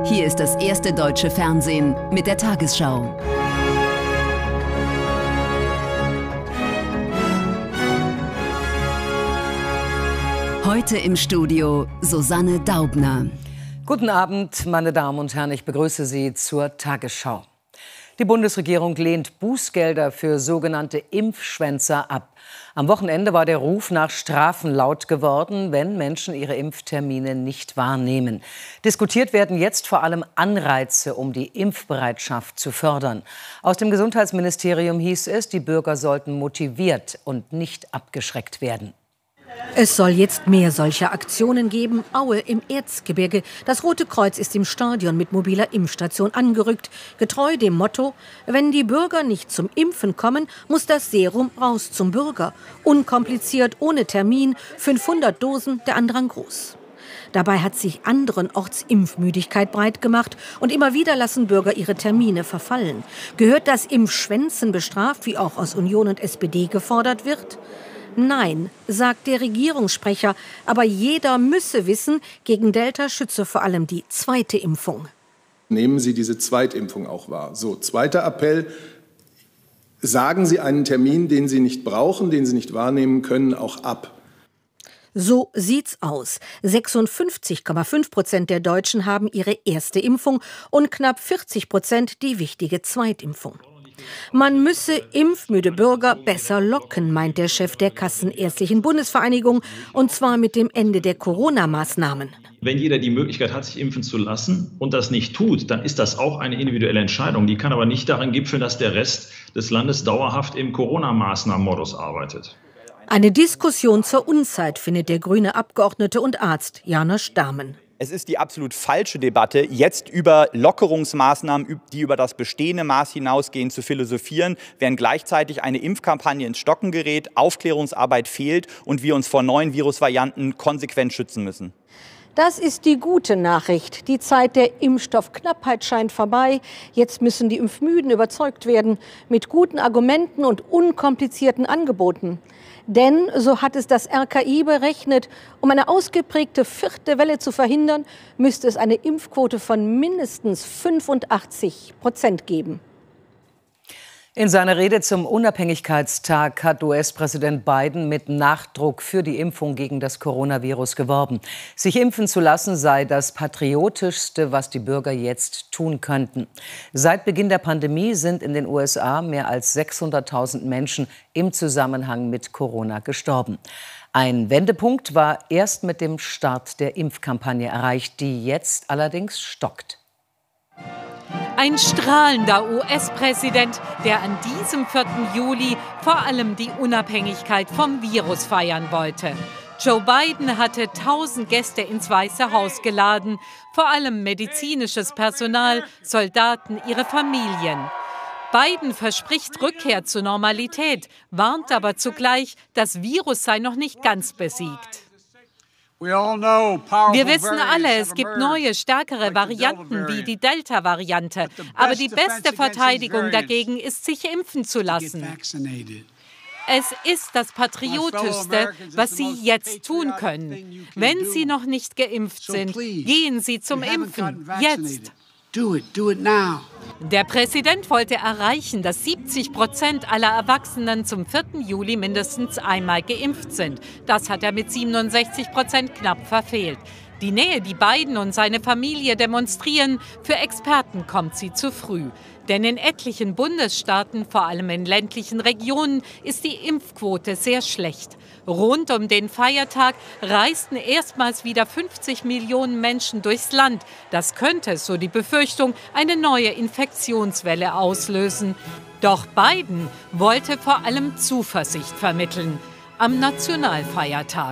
Hier ist das erste deutsche Fernsehen mit der Tagesschau. Heute im Studio Susanne Daubner. Guten Abend, meine Damen und Herren, ich begrüße Sie zur Tagesschau. Die Bundesregierung lehnt Bußgelder für sogenannte Impfschwänzer ab. Am Wochenende war der Ruf nach Strafen laut geworden, wenn Menschen ihre Impftermine nicht wahrnehmen. Diskutiert werden jetzt vor allem Anreize, um die Impfbereitschaft zu fördern. Aus dem Gesundheitsministerium hieß es, die Bürger sollten motiviert und nicht abgeschreckt werden. Es soll jetzt mehr solcher Aktionen geben. Aue im Erzgebirge. Das Rote Kreuz ist im Stadion mit mobiler Impfstation angerückt. Getreu dem Motto, wenn die Bürger nicht zum Impfen kommen, muss das Serum raus zum Bürger. Unkompliziert, ohne Termin, 500 Dosen, der Andrang groß. Dabei hat sich anderenorts Impfmüdigkeit breit gemacht und immer wieder lassen Bürger ihre Termine verfallen. Gehört das Impfschwänzen bestraft, wie auch aus Union und SPD gefordert wird? Nein, sagt der Regierungssprecher, aber jeder müsse wissen, gegen Delta schütze vor allem die zweite Impfung. Nehmen Sie diese Zweitimpfung auch wahr. So, zweiter Appell, sagen Sie einen Termin, den Sie nicht brauchen, den Sie nicht wahrnehmen können, auch ab. So sieht's aus. 56,5% der Deutschen haben ihre erste Impfung und knapp 40% die wichtige Zweitimpfung. Man müsse impfmüde Bürger besser locken, meint der Chef der Kassenärztlichen Bundesvereinigung, und zwar mit dem Ende der Corona-Maßnahmen. Wenn jeder die Möglichkeit hat, sich impfen zu lassen und das nicht tut, dann ist das auch eine individuelle Entscheidung. Die kann aber nicht darin gipfeln, dass der Rest des Landes dauerhaft im Corona-Maßnahmen-Modus arbeitet. Eine Diskussion zur Unzeit, findet der grüne Abgeordnete und Arzt Janosch Dahmen. Es ist die absolut falsche Debatte, jetzt über Lockerungsmaßnahmen, die über das bestehende Maß hinausgehen, zu philosophieren, während gleichzeitig eine Impfkampagne ins Stocken gerät, Aufklärungsarbeit fehlt und wir uns vor neuen Virusvarianten konsequent schützen müssen. Das ist die gute Nachricht. Die Zeit der Impfstoffknappheit scheint vorbei. Jetzt müssen die Impfmüden überzeugt werden mit guten Argumenten und unkomplizierten Angeboten. Denn, so hat es das RKI berechnet, um eine ausgeprägte vierte Welle zu verhindern, müsste es eine Impfquote von mindestens 85% geben. In seiner Rede zum Unabhängigkeitstag hat US-Präsident Biden mit Nachdruck für die Impfung gegen das Coronavirus geworben. Sich impfen zu lassen sei das Patriotischste, was die Bürger jetzt tun könnten. Seit Beginn der Pandemie sind in den USA mehr als 600.000 Menschen im Zusammenhang mit Corona gestorben. Ein Wendepunkt war erst mit dem Start der Impfkampagne erreicht, die jetzt allerdings stockt. Ein strahlender US-Präsident, der an diesem 4. Juli vor allem die Unabhängigkeit vom Virus feiern wollte. Joe Biden hatte 1000 Gäste ins Weiße Haus geladen, vor allem medizinisches Personal, Soldaten, ihre Familien. Biden verspricht Rückkehr zur Normalität, warnt aber zugleich, das Virus sei noch nicht ganz besiegt. Wir wissen alle, es gibt neue, stärkere Varianten wie die Delta-Variante. Aber die beste Verteidigung dagegen ist, sich impfen zu lassen. Es ist das Patriotischste, was Sie jetzt tun können. Wenn Sie noch nicht geimpft sind, gehen Sie zum Impfen. Jetzt. Der Präsident wollte erreichen, dass 70% aller Erwachsenen zum 4. Juli mindestens einmal geimpft sind. Das hat er mit 67% knapp verfehlt. Die Nähe, die Biden und seine Familie demonstrieren, für Experten kommt sie zu früh. Denn in etlichen Bundesstaaten, vor allem in ländlichen Regionen, ist die Impfquote sehr schlecht. Rund um den Feiertag reisten erstmals wieder 50 Millionen Menschen durchs Land. Das könnte, so die Befürchtung, eine neue Infektionswelle auslösen. Doch Biden wollte vor allem Zuversicht vermitteln am Nationalfeiertag.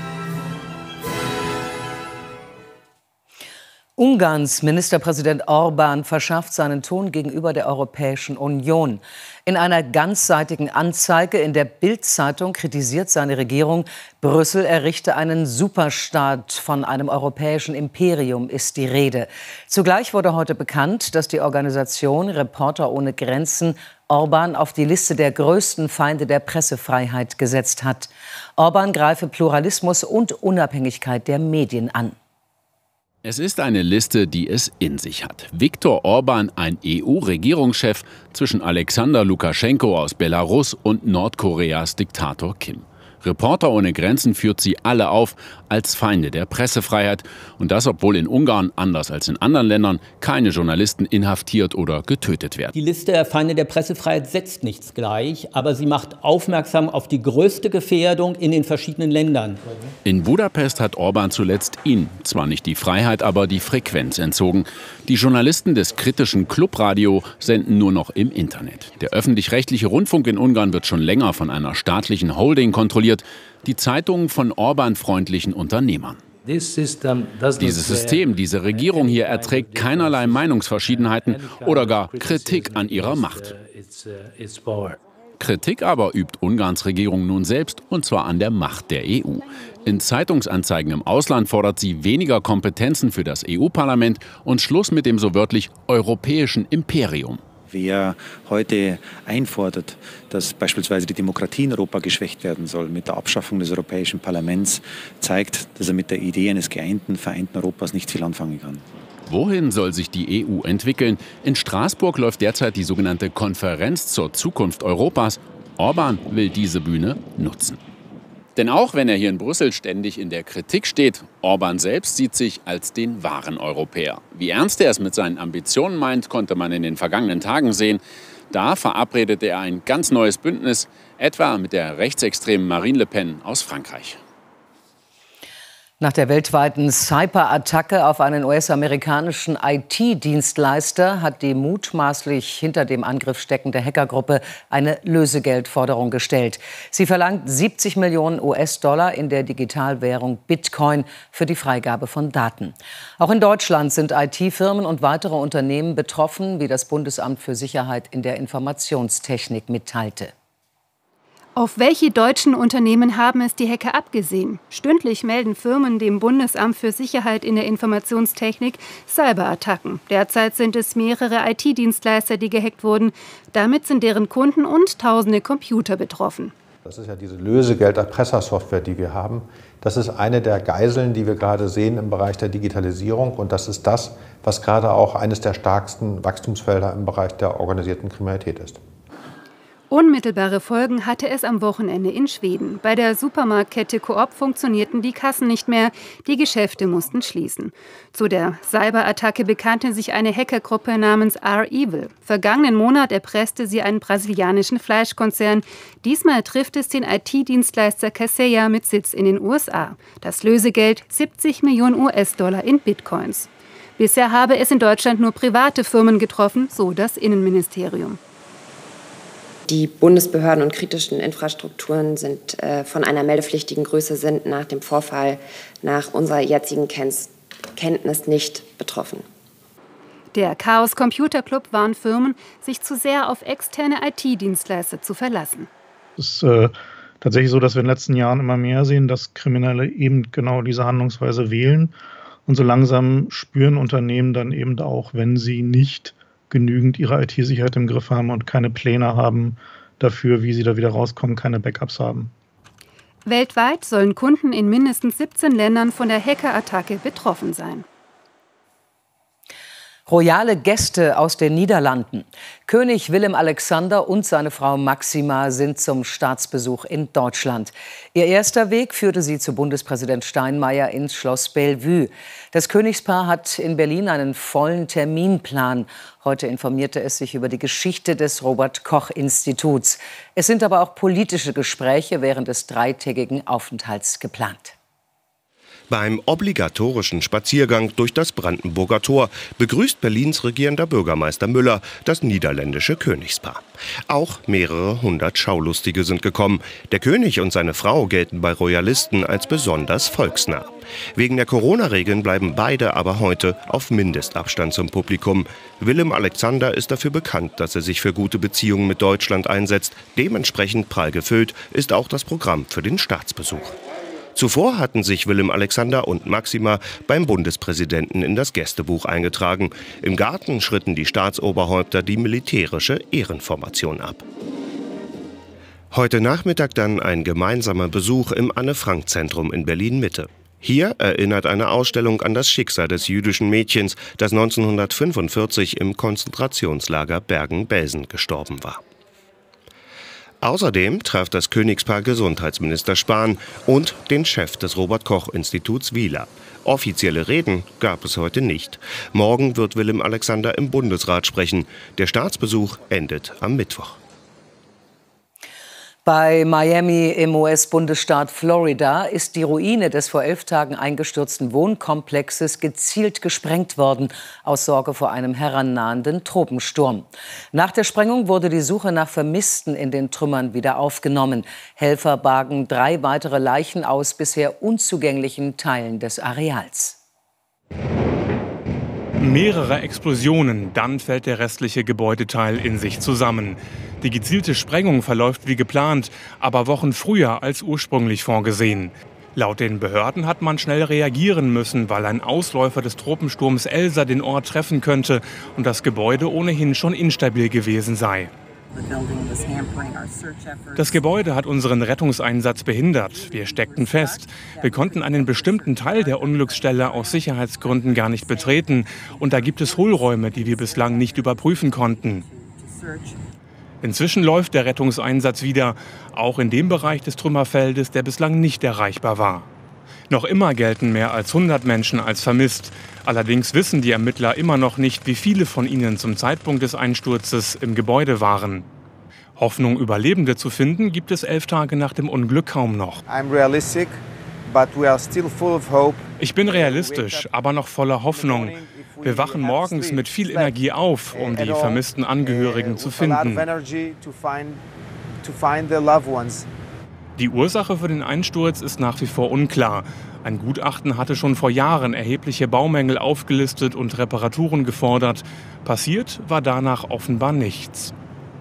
Ungarns Ministerpräsident Orbán verschafft seinen Ton gegenüber der Europäischen Union. In einer ganzseitigen Anzeige in der Bild-Zeitung kritisiert seine Regierung, Brüssel errichte einen Superstaat, von einem europäischen Imperium ist die Rede. Zugleich wurde heute bekannt, dass die Organisation Reporter ohne Grenzen Orbán auf die Liste der größten Feinde der Pressefreiheit gesetzt hat. Orbán greife Pluralismus und Unabhängigkeit der Medien an. Es ist eine Liste, die es in sich hat. Viktor Orban, ein EU-Regierungschef zwischen Alexander Lukaschenko aus Belarus und Nordkoreas Diktator Kim. Reporter ohne Grenzen führt sie alle auf als Feinde der Pressefreiheit. Und das, obwohl in Ungarn, anders als in anderen Ländern, keine Journalisten inhaftiert oder getötet werden. Die Liste der Feinde der Pressefreiheit setzt nichts gleich, aber sie macht aufmerksam auf die größte Gefährdung in den verschiedenen Ländern. In Budapest hat Orban zuletzt ihnen zwar nicht die Freiheit, aber die Frequenz entzogen. Die Journalisten des kritischen Clubradio senden nur noch im Internet. Der öffentlich-rechtliche Rundfunk in Ungarn wird schon länger von einer staatlichen Holding kontrolliert. Die Zeitungen von Orban-freundlichen Unternehmern. Dieses System, diese Regierung hier erträgt keinerlei Meinungsverschiedenheiten oder gar Kritik an ihrer Macht. Kritik aber übt Ungarns Regierung nun selbst, und zwar an der Macht der EU. In Zeitungsanzeigen im Ausland fordert sie weniger Kompetenzen für das EU-Parlament und Schluss mit dem so wörtlich europäischen Imperium. Wer heute einfordert, dass beispielsweise die Demokratie in Europa geschwächt werden soll mit der Abschaffung des Europäischen Parlaments, zeigt, dass er mit der Idee eines vereinten Europas nicht viel anfangen kann. Wohin soll sich die EU entwickeln? In Straßburg läuft derzeit die sogenannte Konferenz zur Zukunft Europas. Orban will diese Bühne nutzen. Denn auch wenn er hier in Brüssel ständig in der Kritik steht, Orban selbst sieht sich als den wahren Europäer. Wie ernst er es mit seinen Ambitionen meint, konnte man in den vergangenen Tagen sehen. Da verabredete er ein ganz neues Bündnis, etwa mit der rechtsextremen Marine Le Pen aus Frankreich. Nach der weltweiten Cyberattacke auf einen US-amerikanischen IT-Dienstleister hat die mutmaßlich hinter dem Angriff steckende Hackergruppe eine Lösegeldforderung gestellt. Sie verlangt 70 Millionen US-Dollar in der Digitalwährung Bitcoin für die Freigabe von Daten. Auch in Deutschland sind IT-Firmen und weitere Unternehmen betroffen, wie das Bundesamt für Sicherheit in der Informationstechnik mitteilte. Auf welche deutschen Unternehmen haben es die Hacker abgesehen? Stündlich melden Firmen dem Bundesamt für Sicherheit in der Informationstechnik Cyberattacken. Derzeit sind es mehrere IT-Dienstleister, die gehackt wurden. Damit sind deren Kunden und tausende Computer betroffen. Das ist ja diese Lösegeld-Erpressersoftware, die wir haben. Das ist eine der Geiseln, die wir gerade sehen im Bereich der Digitalisierung. Und das ist das, was gerade auch eines der stärksten Wachstumsfelder im Bereich der organisierten Kriminalität ist. Unmittelbare Folgen hatte es am Wochenende in Schweden. Bei der Supermarktkette Coop funktionierten die Kassen nicht mehr, die Geschäfte mussten schließen. Zu der Cyberattacke bekannte sich eine Hackergruppe namens R-Evil. Vergangenen Monat erpresste sie einen brasilianischen Fleischkonzern. Diesmal trifft es den IT-Dienstleister Kaseya mit Sitz in den USA. Das Lösegeld 70 Millionen US-Dollar in Bitcoins. Bisher habe es in Deutschland nur private Firmen getroffen, so das Innenministerium. Die Bundesbehörden und kritischen Infrastrukturen sind von einer meldepflichtigen Größe sind nach dem Vorfall nach unserer jetzigen Kenntnis nicht betroffen. Der Chaos Computer Club warnt Firmen, sich zu sehr auf externe IT-Dienstleister zu verlassen. Es ist tatsächlich so, dass wir in den letzten Jahren immer mehr sehen, dass Kriminelle eben genau diese Handlungsweise wählen. Und so langsam spüren Unternehmen dann eben auch, wenn sie nicht genügend ihre IT-Sicherheit im Griff haben und keine Pläne haben dafür, wie sie da wieder rauskommen, keine Backups haben. Weltweit sollen Kunden in mindestens 17 Ländern von der Hackerattacke betroffen sein. Royale Gäste aus den Niederlanden. König Willem-Alexander und seine Frau Máxima sind zum Staatsbesuch in Deutschland. Ihr erster Weg führte sie zu Bundespräsident Steinmeier ins Schloss Bellevue. Das Königspaar hat in Berlin einen vollen Terminplan. Heute informierte es sich über die Geschichte des Robert-Koch-Instituts. Es sind aber auch politische Gespräche während des dreitägigen Aufenthalts geplant. Beim obligatorischen Spaziergang durch das Brandenburger Tor begrüßt Berlins regierender Bürgermeister Müller das niederländische Königspaar. Auch mehrere hundert Schaulustige sind gekommen. Der König und seine Frau gelten bei Royalisten als besonders volksnah. Wegen der Corona-Regeln bleiben beide aber heute auf Mindestabstand zum Publikum. Willem-Alexander ist dafür bekannt, dass er sich für gute Beziehungen mit Deutschland einsetzt. Dementsprechend prall gefüllt ist auch das Programm für den Staatsbesuch. Zuvor hatten sich Willem-Alexander und Máxima beim Bundespräsidenten in das Gästebuch eingetragen. Im Garten schritten die Staatsoberhäupter die militärische Ehrenformation ab. Heute Nachmittag dann ein gemeinsamer Besuch im Anne-Frank-Zentrum in Berlin-Mitte. Hier erinnert eine Ausstellung an das Schicksal des jüdischen Mädchens, das 1945 im Konzentrationslager Bergen-Belsen gestorben war. Außerdem traf das Königspaar Gesundheitsminister Spahn und den Chef des Robert-Koch-Instituts Wieler. Offizielle Reden gab es heute nicht. Morgen wird Willem Alexander im Bundesrat sprechen. Der Staatsbesuch endet am Mittwoch. Bei Miami im US-Bundesstaat Florida ist die Ruine des vor 11 Tagen eingestürzten Wohnkomplexes gezielt gesprengt worden, aus Sorge vor einem herannahenden Tropensturm. Nach der Sprengung wurde die Suche nach Vermissten in den Trümmern wieder aufgenommen. Helfer bargen 3 weitere Leichen aus bisher unzugänglichen Teilen des Areals. Mehrere Explosionen, dann fällt der restliche Gebäudeteil in sich zusammen. Die gezielte Sprengung verläuft wie geplant, aber Wochen früher als ursprünglich vorgesehen. Laut den Behörden hat man schnell reagieren müssen, weil ein Ausläufer des Tropensturms Elsa den Ort treffen könnte und das Gebäude ohnehin schon instabil gewesen sei. Das Gebäude hat unseren Rettungseinsatz behindert. Wir steckten fest. Wir konnten einen bestimmten Teil der Unglücksstelle aus Sicherheitsgründen gar nicht betreten. Und da gibt es Hohlräume, die wir bislang nicht überprüfen konnten. Inzwischen läuft der Rettungseinsatz wieder, auch in dem Bereich des Trümmerfeldes, der bislang nicht erreichbar war. Noch immer gelten mehr als 100 Menschen als vermisst. Allerdings wissen die Ermittler immer noch nicht, wie viele von ihnen zum Zeitpunkt des Einsturzes im Gebäude waren. Hoffnung, Überlebende zu finden, gibt es 11 Tage nach dem Unglück kaum noch. Ich bin realistisch, aber noch voller Hoffnung. Wir wachen morgens mit viel Energie auf, um die vermissten Angehörigen zu finden. Die Ursache für den Einsturz ist nach wie vor unklar. Ein Gutachten hatte schon vor Jahren erhebliche Baumängel aufgelistet und Reparaturen gefordert. Passiert war danach offenbar nichts.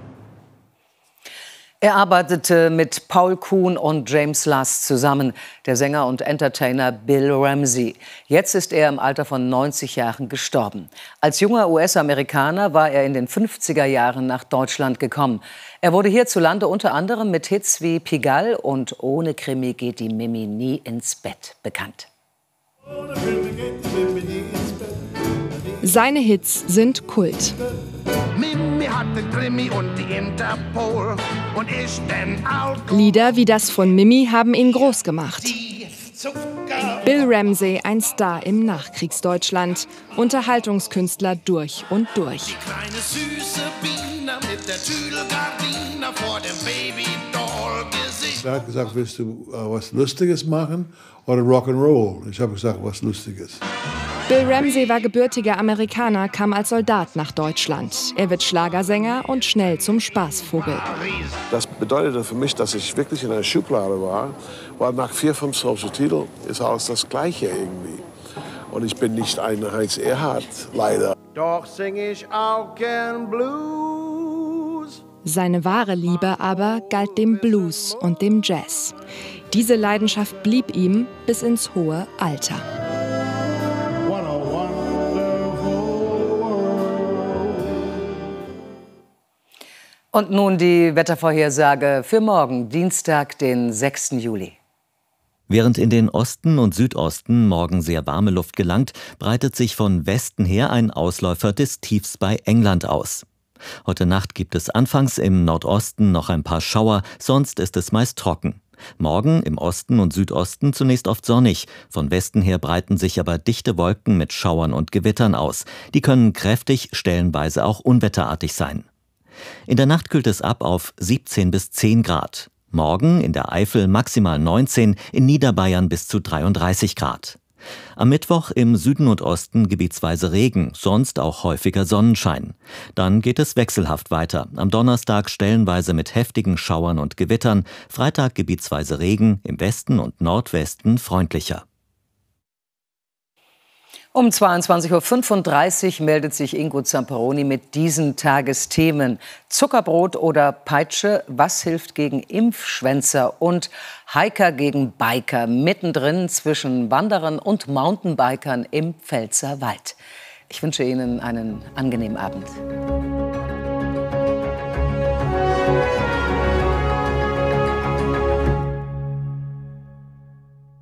Er arbeitete mit Paul Kuhn und James Last zusammen, der Sänger und Entertainer Bill Ramsey. Jetzt ist er im Alter von 90 Jahren gestorben. Als junger US-Amerikaner war er in den 50er Jahren nach Deutschland gekommen. Er wurde hierzulande unter anderem mit Hits wie Pigalle und Ohne Krimi geht die Mimi nie ins Bett bekannt. Seine Hits sind Kult. Mimi hat den Krimi und die Interpol und ich den Alkohol. Lieder wie das von Mimi haben ihn groß gemacht. Bill Ramsey, ein Star im Nachkriegsdeutschland. Unterhaltungskünstler durch und durch. Die kleine süße Biene mit der Tüdelgardine vor dem Baby-Doll-Gesicht. Er hat gesagt, willst du was Lustiges machen oder Rock'n'Roll? Ich habe gesagt, was Lustiges. Bill Ramsey war gebürtiger Amerikaner, kam als Soldat nach Deutschland. Er wird Schlagersänger und schnell zum Spaßvogel. Das bedeutete für mich, dass ich wirklich in einer Schublade war, weil nach 4, 5 solche Titel ist alles das Gleiche irgendwie. Und ich bin nicht ein Heinz Erhardt, leider. Doch sing ich auch gern Blues. Seine wahre Liebe aber galt dem Blues und dem Jazz. Diese Leidenschaft blieb ihm bis ins hohe Alter. Und nun die Wettervorhersage für morgen, Dienstag, den 6. Juli. Während in den Osten und Südosten morgen sehr warme Luft gelangt, breitet sich von Westen her ein Ausläufer des Tiefs bei England aus. Heute Nacht gibt es anfangs im Nordosten noch ein paar Schauer, sonst ist es meist trocken. Morgen im Osten und Südosten zunächst oft sonnig. Von Westen her breiten sich aber dichte Wolken mit Schauern und Gewittern aus. Die können kräftig, stellenweise auch unwetterartig sein. In der Nacht kühlt es ab auf 17 bis 10 Grad. Morgen in der Eifel maximal 19, in Niederbayern bis zu 33 Grad. Am Mittwoch im Süden und Osten gebietsweise Regen, sonst auch häufiger Sonnenschein. Dann geht es wechselhaft weiter. Am Donnerstag stellenweise mit heftigen Schauern und Gewittern, Freitag gebietsweise Regen, im Westen und Nordwesten freundlicher. Um 22.35 Uhr meldet sich Ingo Zamperoni mit diesen Tagesthemen. Zuckerbrot oder Peitsche, was hilft gegen Impfschwänzer? Und Hiker gegen Biker, mittendrin zwischen Wanderern und Mountainbikern im Pfälzerwald. Ich wünsche Ihnen einen angenehmen Abend.